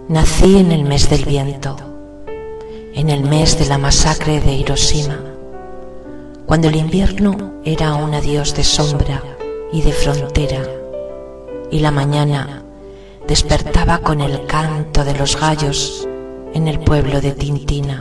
Nací en el mes del viento, en el mes de la masacre de Hiroshima, cuando el invierno era un adiós de sombra y de frontera, y la mañana despertaba con el canto de los gallos en el pueblo de Tintina.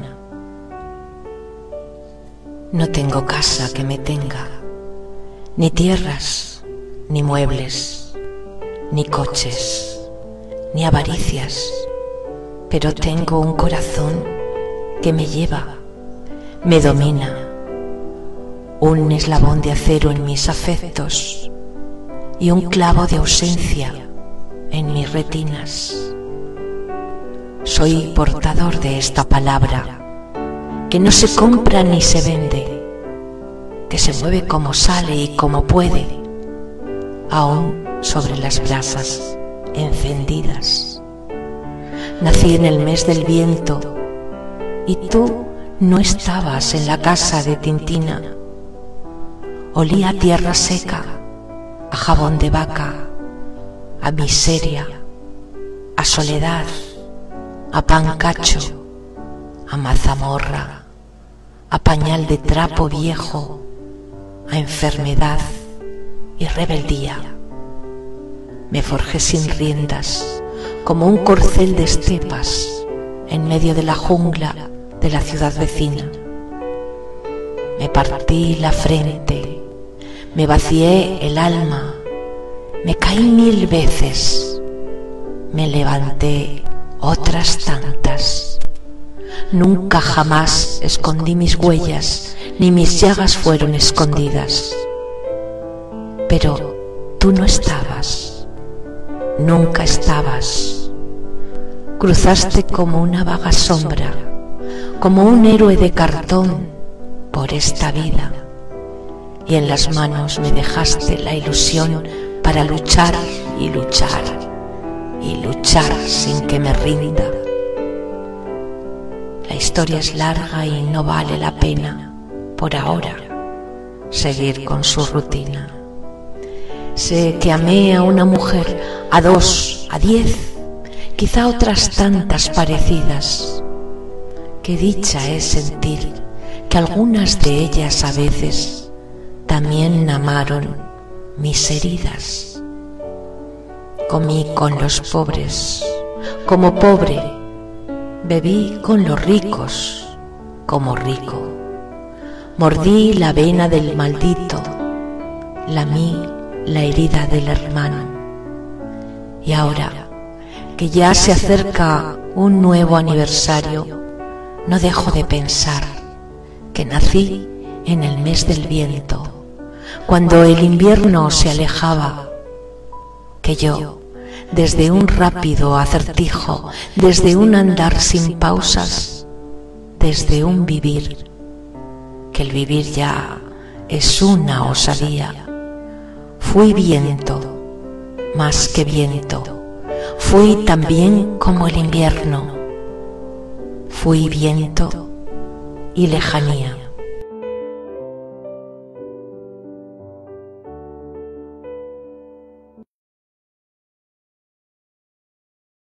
No tengo casa que me tenga, ni tierras, ni muebles, ni coches, ni avaricias, pero tengo un corazón que me lleva, me domina, un eslabón de acero en mis afectos y un clavo de ausencia en mis retinas. Soy portador de esta palabra, que no se compra ni se vende, que se mueve como sale y como puede, aún sobre las brasas encendidas. Nací en el mes del viento y tú no estabas en la casa de Tintina. Olía a tierra seca, a jabón de vaca, a miseria, a soledad, a pan cacho, a mazamorra, a pañal de trapo viejo, a enfermedad y rebeldía. Me forjé sin riendas, como un corcel de estepas en medio de la jungla de la ciudad vecina. Me partí la frente, me vacié el alma, me caí 1000 veces, me levanté otras tantas. Nunca jamás escondí mis huellas, ni mis llagas fueron escondidas. Pero tú no estabas, nunca estabas. Cruzaste como una vaga sombra, como un héroe de cartón por esta vida, y en las manos me dejaste la ilusión para luchar y luchar y luchar sin que me rinda. La historia es larga y no vale la pena, por ahora, seguir con su rutina. Sé que amé a una mujer, a 2, a 10, quizá otras tantas parecidas. Qué dicha es sentir que algunas de ellas a veces también amaron mis heridas. Comí con los pobres, como pobre, bebí con los ricos, como rico. Mordí la vena del maldito, lamí la herida del hermano. Y ahora que ya se acerca un nuevo aniversario, no dejo de pensar que nací en el mes del viento, cuando el invierno se alejaba, que yo, desde un rápido acertijo, desde un andar sin pausas, desde un vivir, que el vivir ya es una osadía, fui viento, más que viento. Fui también como el invierno, fui viento y lejanía.